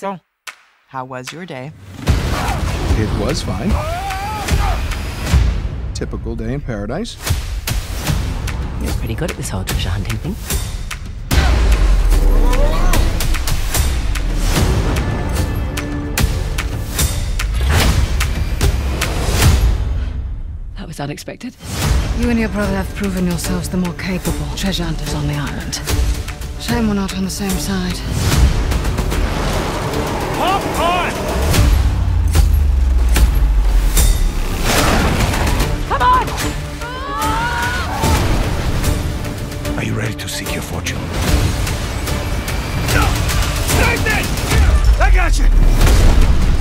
So, how was your day? It was fine. Typical day in paradise. You're pretty good at this whole treasure hunting thing. That was unexpected. You and your brother have proven yourselves the more capable treasure hunters on the island. Shame we're not on the same side. Hop on! Come on! Are you ready to seek your fortune? No! Take this! I got you!